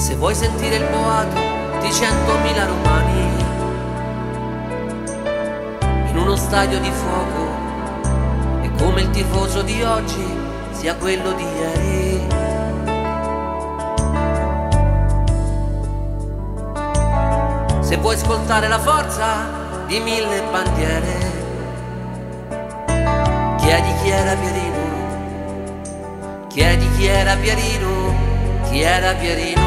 Se vuoi sentire il boato di 100.000 romani in uno stadio di fuoco, è come il tifoso di oggi sia quello di ieri. Se vuoi ascoltare la forza di 1000 bandiere, chiedi chi era Pierino, chiedi chi era Pierino, chi era Pierino.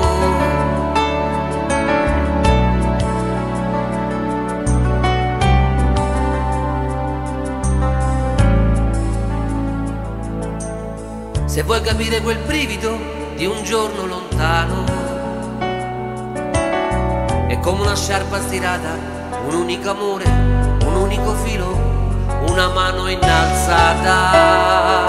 Se vuoi capire quel brivido di un giorno lontano, è come una sciarpa stirata, un unico amore, un unico filo, una mano innalzata.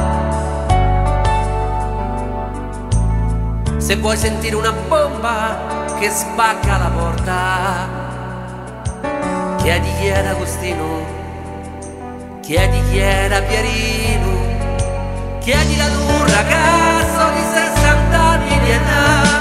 Se vuoi sentire una bomba che spacca la porta, chiedi chi era Agostino, chiedi chi era Pierino, chiedi ad un ragazzo di 60 anni di età,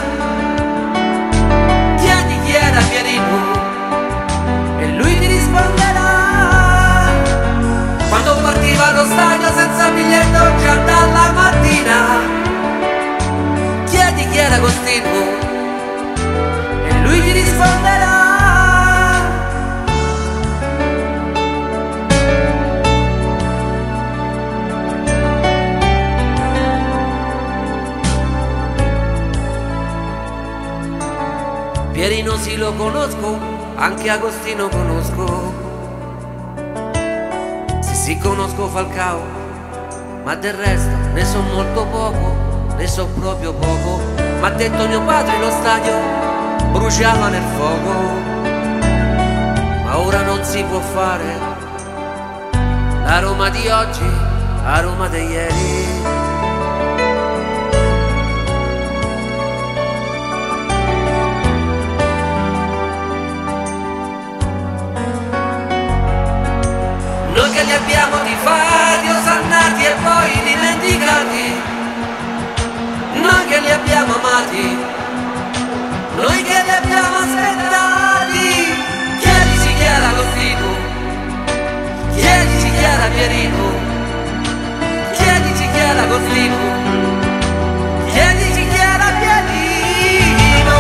chiedi chi era Pierino e lui ti risponderà. Quando partiva allo stadio senza biglietto già dalla mattina, chiedi chi era Agostino e lui ti risponderà. Pierino sì lo conosco, anche Agostino conosco. Sì conosco Falcao, ma del resto ne so molto poco, ne so proprio poco. M'ha detto mio padre lo stadio bruciava nel fuoco, ma ora non si può fare la Roma di oggi, la Roma di ieri. Noi che li abbiamo tifati, osannati e poi dimenticati, noi che li abbiamo amati, noi che li abbiamo aspettati. Chiedisi chi era Agostino, chiedisi chi era Pierino, chiedisi chi era Agostino, chiedisi chi era Pierino.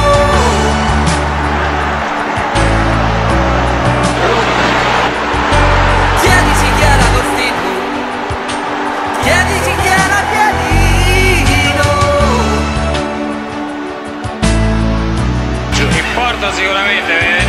Chiedisi chi era Agostino, chiedisi chi era Pierino. Ci importa sicuramente,